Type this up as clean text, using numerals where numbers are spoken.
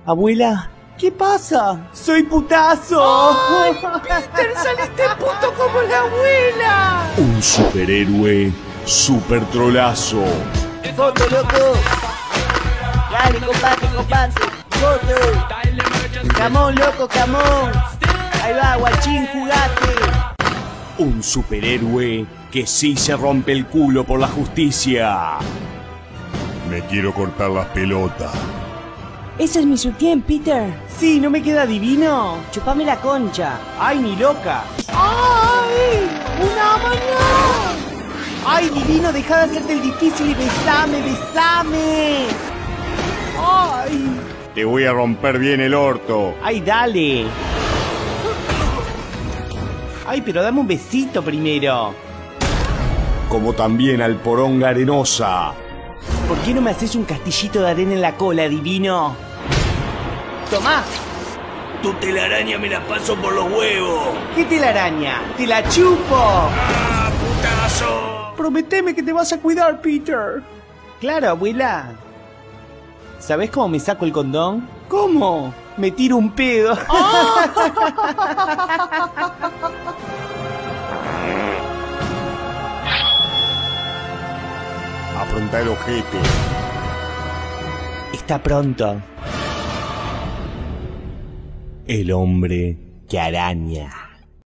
Abuela, ¿qué pasa? ¡Soy putazo! ¡Ay, Peter, saliste puto como la abuela! Un superhéroe super trolazo. ¡Foto, loco! Dale, comparte. ¡Foto! ¡Camón, loco, camón! Ahí va, guachín, jugate. Un superhéroe que sí se rompe el culo por la justicia. Me quiero cortar las pelotas. Ese es mi sutién, Peter. Sí, ¿no me queda divino? Chupame la concha. ¡Ay, ni loca! ¡Ay! ¡Una mañana! ¡Ay, divino, deja de hacerte el difícil y besame! ¡Ay! Te voy a romper bien el orto. ¡Ay, dale! ¡Ay, pero dame un besito primero! Como también al poronga arenosa. ¿Por qué no me haces un castillito de arena en la cola, divino? ¡Tomá! Tu telaraña me la paso por los huevos. ¿Qué telaraña? ¡Te la chupo! ¡Ah, putazo! Prometeme que te vas a cuidar, Peter. Claro, abuela. ¿Sabés cómo me saco el condón? ¿Cómo? Me tiro un pedo. Afronta el ojete. Está pronto. El hombre que araña.